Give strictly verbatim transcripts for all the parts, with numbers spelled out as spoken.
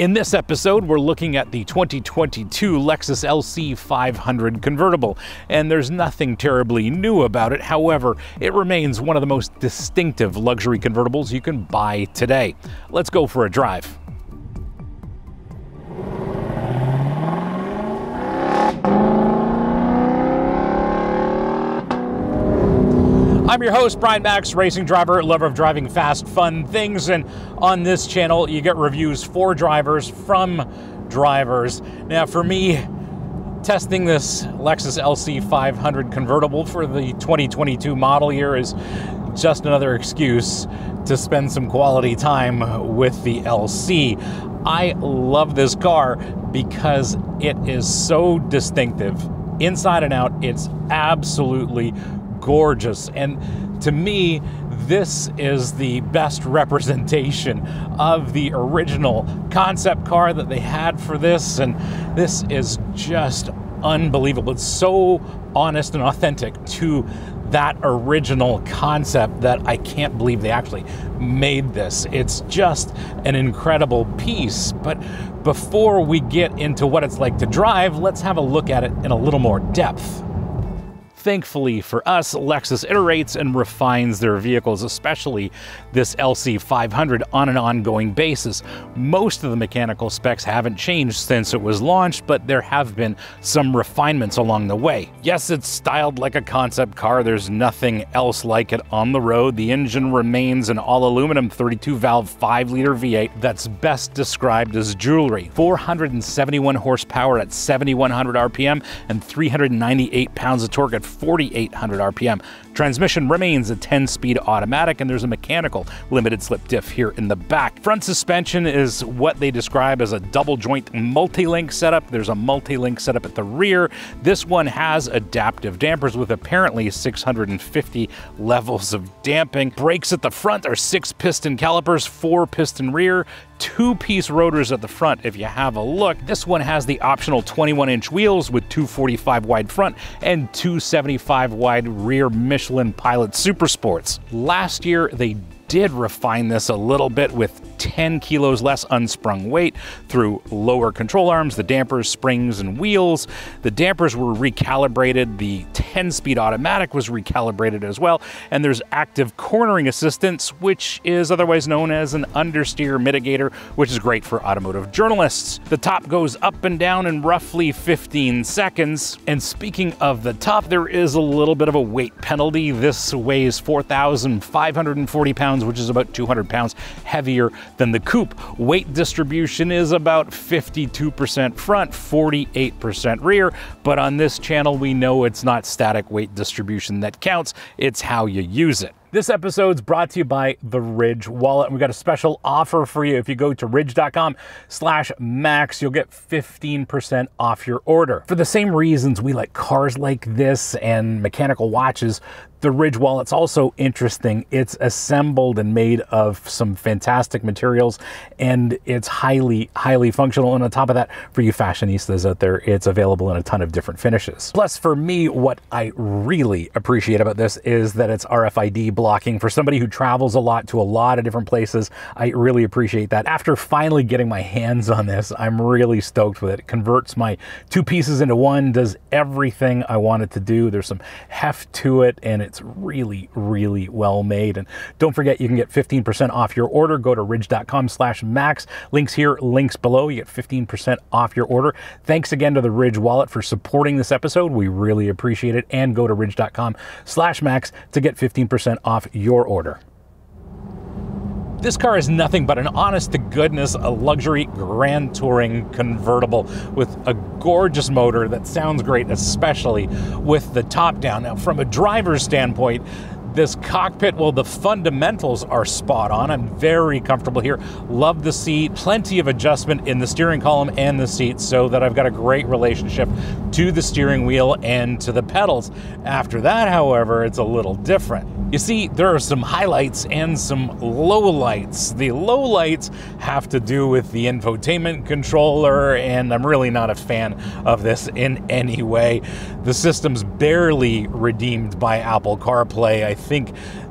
In this episode, we're looking at the twenty twenty-two Lexus L C five hundred Convertible, and there's nothing terribly new about it. However, it remains one of the most distinctive luxury convertibles you can buy today. Let's go for a drive. I'm your host, Brian Max, racing driver, lover of driving fast, fun things, and on this channel, you get reviews for drivers from drivers. Now, for me, testing this Lexus L C five hundred Convertible for the twenty twenty-two model year is just another excuse to spend some quality time with the L C. I love this car because it is so distinctive. Inside and out, it's absolutely gorgeous, and to me this is the best representation of the original concept car that they had for this, and this is just unbelievable. It's so honest and authentic to that original concept that I can't believe they actually made this. It's just an incredible piece. But before we get into what it's like to drive, let's have a look at it in a little more depth. Thankfully for us, Lexus iterates and refines their vehicles, especially this L C five hundred, on an ongoing basis. Most of the mechanical specs haven't changed since it was launched, but there have been some refinements along the way. Yes, it's styled like a concept car. There's nothing else like it on the road. The engine remains an all-aluminum thirty-two valve five liter V eight that's best described as jewelry. four hundred seventy-one horsepower at seventy-one hundred R P M and three hundred ninety-eight pounds of torque at forty-eight hundred R P M. Transmission remains a ten speed automatic, and there's a mechanical limited slip diff here in the back. Front suspension is what they describe as a double joint multi-link setup. There's a multi-link setup at the rear. This one has adaptive dampers with apparently six hundred fifty levels of damping. Brakes at the front are six piston calipers, four piston rear, two-piece rotors at the front. If you have a look, this one has the optional twenty-one inch wheels with two forty-five wide front and two seventy-five wide rear Michelin Pilot Super Sports. Last year, they did refine this a little bit with ten kilos less unsprung weight through lower control arms, the dampers, springs, and wheels. The dampers were recalibrated, the ten speed automatic was recalibrated as well, and there's active cornering assistance, which is otherwise known as an understeer mitigator, which is great for automotive journalists. The top goes up and down in roughly fifteen seconds, and speaking of the top, there is a little bit of a weight penalty. This weighs four thousand five hundred forty pounds, which is about two hundred pounds heavier than the coupe. Weight distribution is about fifty-two percent front, forty-eight percent rear, but on this channel we know it's not static weight distribution that counts, it's how you use it. This episode's brought to you by the Ridge Wallet, and we've got a special offer for you. If you go to ridge dot com slash max, you'll get fifteen percent off your order. For the same reasons we like cars like this and mechanical watches, the Ridge Wallet's also interesting. It's assembled and made of some fantastic materials, and it's highly, highly functional. And on top of that, for you fashionistas out there, it's available in a ton of different finishes. Plus, for me, what I really appreciate about this is that it's R F I D blocking. For somebody who travels a lot to a lot of different places, I really appreciate that. After finally getting my hands on this, I'm really stoked with it. It converts my two pieces into one, does everything I want it to do. There's some heft to it, and it's really, really well made. And don't forget, you can get fifteen percent off your order. Go to ridge dot com slash max. Links here, links below. You get fifteen percent off your order. Thanks again to the Ridge Wallet for supporting this episode. We really appreciate it. And go to ridge dot com slash max to get fifteen percent off your order. This car is nothing but an honest-to-goodness, a luxury grand touring convertible with a gorgeous motor that sounds great, especially with the top down. Now, from a driver's standpoint, this cockpit, well, the fundamentals are spot on. I'm very comfortable here. Love the seat. Plenty of adjustment in the steering column and the seat, so that I've got a great relationship to the steering wheel and to the pedals. After that, however, it's a little different. You see, there are some highlights and some lowlights. The lowlights have to do with the infotainment controller, and I'm really not a fan of this in any way. The system's barely redeemed by Apple CarPlay. I think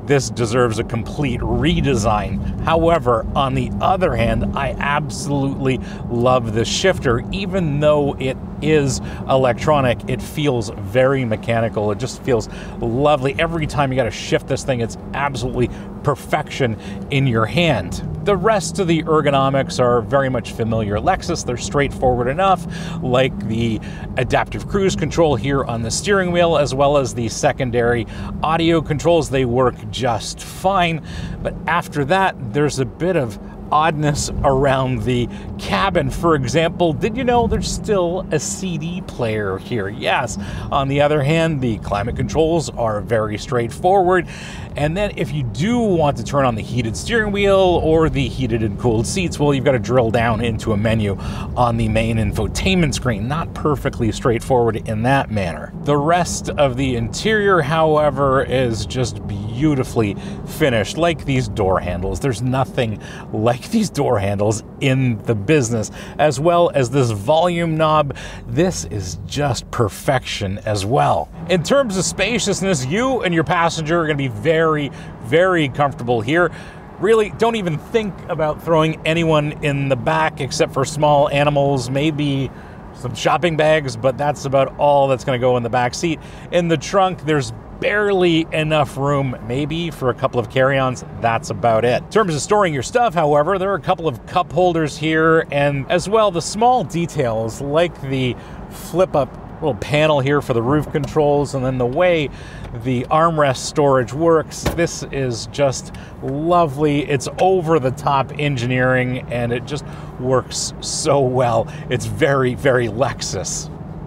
this deserves a complete redesign. However, on the other hand, I absolutely love the shifter. Even though it is electronic, it feels very mechanical. It just feels lovely. Every time you got to shift this thing, it's absolutely perfection in your hand. The rest of the ergonomics are very much familiar Lexus. They're straightforward enough, like the adaptive cruise control here on the steering wheel, as well as the secondary audio controls. They work just fine. But after that, there's a bit of oddness around the cabin. For example, did you know there's still a C D player here? Yes. On the other hand, the climate controls are very straightforward. And then if you do want to turn on the heated steering wheel or the heated and cooled seats, well, you've got to drill down into a menu on the main infotainment screen. Not perfectly straightforward in that manner. The rest of the interior, however, is just beautifully finished, like these door handles. There's nothing like these door handles in the business, as well as this volume knob. This is just perfection as well. In terms of spaciousness, you and your passenger are going to be very, very comfortable here. Really, don't even think about throwing anyone in the back except for small animals, maybe some shopping bags, but that's about all that's going to go in the back seat. In the trunk, there's barely enough room, maybe for a couple of carry-ons. That's about it. In terms of storing your stuff, however, there are a couple of cup holders here, and as well, the small details like the flip-up little panel here for the roof controls, and then the way the armrest storage works. This is just lovely. It's over-the-top engineering, and it just works so well. It's very, very Lexus.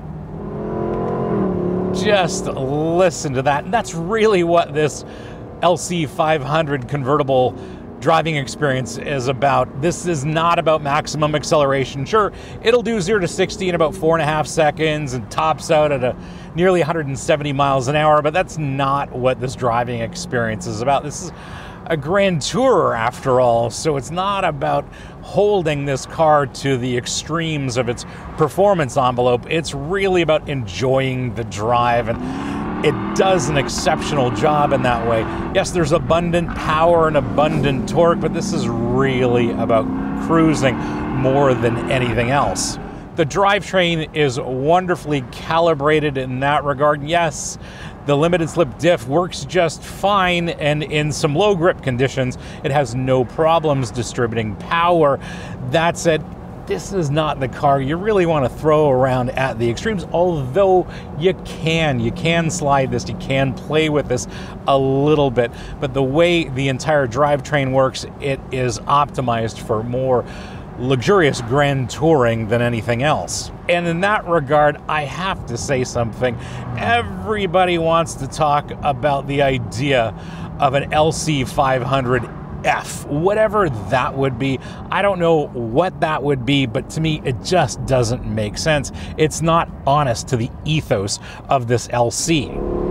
Just listen to that. And that's really what this L C five hundred convertible driving experience is about. This is not about maximum acceleration. Sure, it'll do zero to sixty in about four and a half seconds and tops out at a nearly one hundred seventy miles an hour, but that's not what this driving experience is about. This is a grand tourer after all, so it's not about holding this car to the extremes of its performance envelope. It's really about enjoying the drive, and it does an exceptional job in that way. Yes, there's abundant power and abundant torque, but this is really about cruising more than anything else. The drivetrain is wonderfully calibrated in that regard. Yes, the limited slip diff works just fine, and in some low grip conditions, it has no problems distributing power. That said, this is not the car you really want to throw around at the extremes, although you can. You can slide this, you can play with this a little bit, but the way the entire drivetrain works, it is optimized for more luxurious grand touring than anything else. And in that regard, I have to say something. Everybody wants to talk about the idea of an L C five hundred F, whatever that would be. I don't know what that would be, but to me, it just doesn't make sense. It's not honest to the ethos of this L C.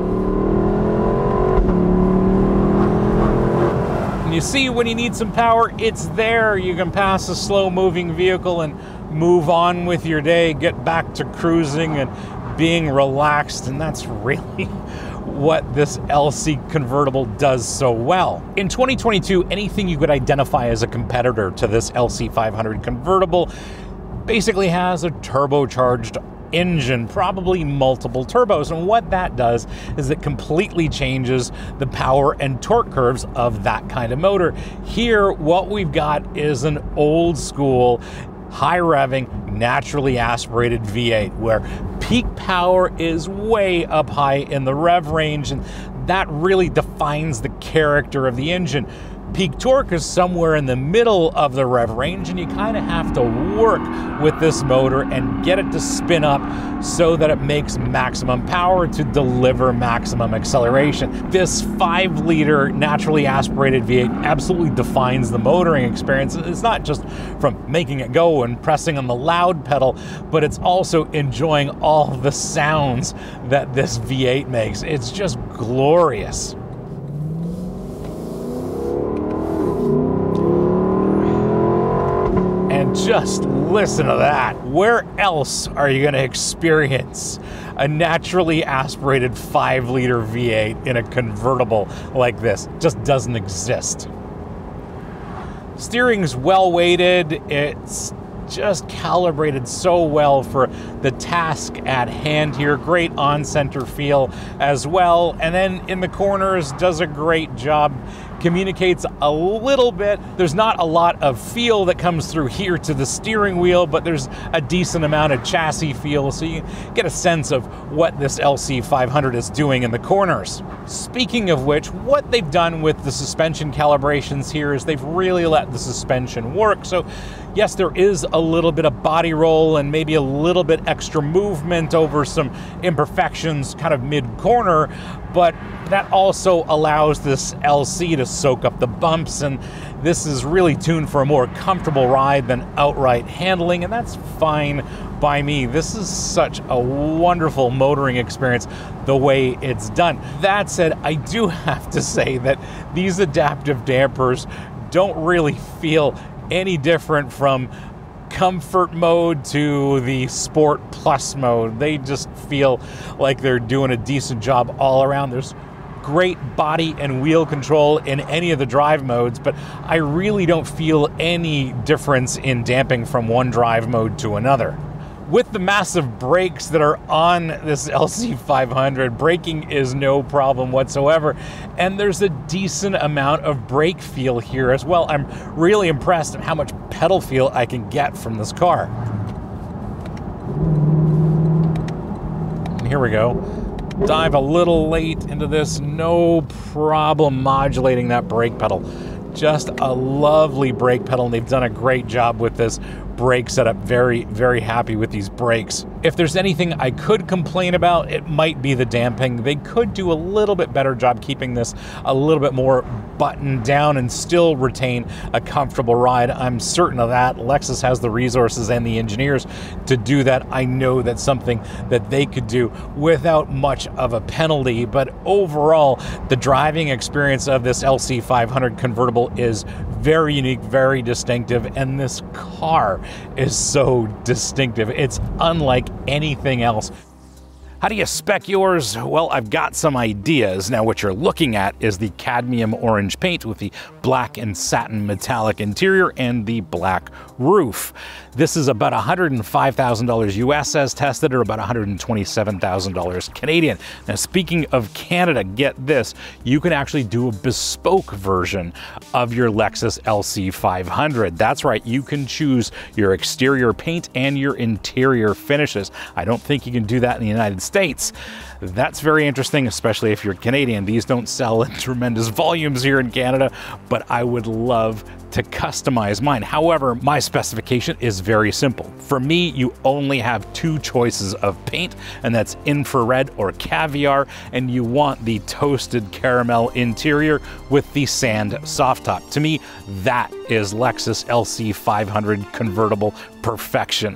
You see, when you need some power, it's there. You can pass a slow-moving vehicle and move on with your day, get back to cruising and being relaxed, and that's really what this L C convertible does so well. In twenty twenty-two, anything you could identify as a competitor to this L C five hundred convertible basically has a turbocharged engine, probably multiple turbos, and what that does is it completely changes the power and torque curves of that kind of motor. Here, what we've got is an old school, high revving, naturally aspirated V eight, where peak power is way up high in the rev range, and that really defines the character of the engine. Peak torque is somewhere in the middle of the rev range, and you kind of have to work with this motor and get it to spin up so that it makes maximum power to deliver maximum acceleration. This five liter naturally aspirated V eight absolutely defines the motoring experience. It's not just from making it go and pressing on the loud pedal, but it's also enjoying all the sounds that this V eight makes. It's just glorious. just listen to that. Where else are you going to experience a naturally aspirated five liter V eight in a convertible like this? Just doesn't exist. Steering's well weighted. It's just calibrated so well for the task at hand here. Great on-center feel as well. And then in the corners, does a great job. Communicates a little bit. There's not a lot of feel that comes through here to the steering wheel, but there's a decent amount of chassis feel, so you get a sense of what this L C five hundred is doing in the corners. Speaking of which, what they've done with the suspension calibrations here is they've really let the suspension work. So yes, there is a little bit of body roll and maybe a little bit extra movement over some imperfections kind of mid-corner, but that also allows this L C to soak up the bumps, and this is really tuned for a more comfortable ride than outright handling, and that's fine by me. This is such a wonderful motoring experience the way it's done. That said, I do have to say that these adaptive dampers don't really feel any different from comfort mode to the sport plus mode. They just feel like they're doing a decent job all around. There's great body and wheel control in any of the drive modes, but I really don't feel any difference in damping from one drive mode to another. With the massive brakes that are on this L C five hundred, braking is no problem whatsoever, and there's a decent amount of brake feel here as well. I'm really impressed at how much pedal feel I can get from this car. And here we go. Dive a little late into this, no problem modulating that brake pedal. Just a lovely brake pedal, and they've done a great job with this brake setup. Very, very happy with these brakes. If there's anything I could complain about, it might be the damping. They could do a little bit better job keeping this a little bit more buttoned down and still retain a comfortable ride. I'm certain of that. Lexus has the resources and the engineers to do that. I know that's something that they could do without much of a penalty, but overall, the driving experience of this L C five hundred convertible is very unique, very distinctive, and this car is so distinctive. It's unlike anything else. How do you spec yours? Well, I've got some ideas. Now, what you're looking at is the cadmium orange paint with the black and satin metallic interior and the black roof. This is about one hundred five thousand dollars U S as tested, or about one hundred twenty-seven thousand dollars Canadian. Now, speaking of Canada, get this, you can actually do a bespoke version of your Lexus L C five hundred. That's right, you can choose your exterior paint and your interior finishes. I don't think you can do that in the United States. That's very interesting, especially if you're Canadian. These don't sell in tremendous volumes here in Canada, but I would love to customize mine. However, my specification is very simple. For me, you only have two choices of paint, and that's infrared or caviar, and you want the toasted caramel interior with the sand soft top. To me, that is Lexus L C five hundred convertible perfection.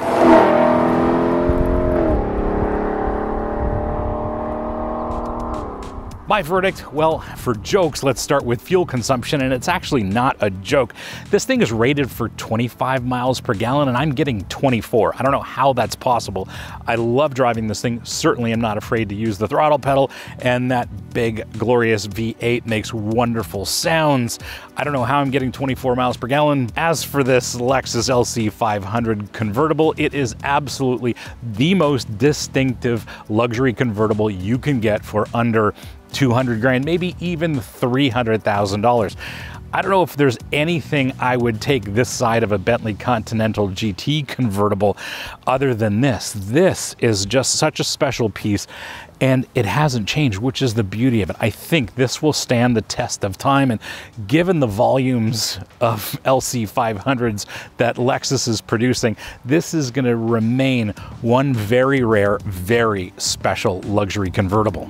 My verdict, well, for jokes, let's start with fuel consumption, and it's actually not a joke. This thing is rated for twenty-five miles per gallon, and I'm getting twenty-four. I don't know how that's possible. I love driving this thing. Certainly am not afraid to use the throttle pedal, and that big, glorious V eight makes wonderful sounds. I don't know how I'm getting twenty-four miles per gallon. As for this Lexus L C five hundred convertible, it is absolutely the most distinctive luxury convertible you can get for under two hundred grand, maybe even three hundred thousand dollars. I don't know if there's anything I would take this side of a Bentley Continental G T convertible other than this. This is just such a special piece, and it hasn't changed, which is the beauty of it. I think this will stand the test of time, and given the volumes of L C five hundreds that Lexus is producing, this is going to remain one very rare, very special luxury convertible.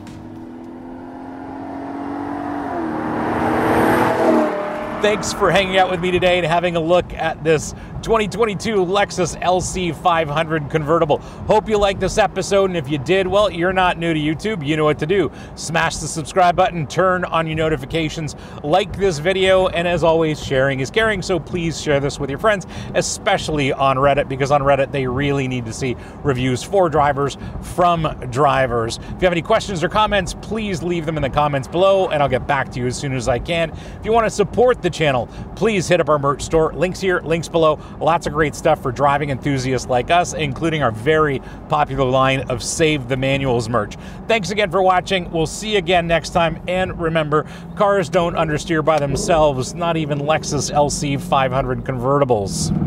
Thanks for hanging out with me today and having a look at this twenty twenty-two Lexus L C five hundred convertible. Hope you liked this episode, and if you did, well, you're not new to YouTube. You know what to do. Smash the subscribe button, turn on your notifications, like this video, and as always, sharing is caring, so please share this with your friends, especially on Reddit, because on Reddit, they really need to see reviews for drivers from drivers. If you have any questions or comments, please leave them in the comments below, and I'll get back to you as soon as I can. If you want to support the channel, please hit up our merch store. Links here, links below. Lots of great stuff for driving enthusiasts like us, including our very popular line of Save the Manuals merch. Thanks again for watching. We'll see you again next time. And remember, cars don't understeer by themselves, not even Lexus L C five hundred convertibles.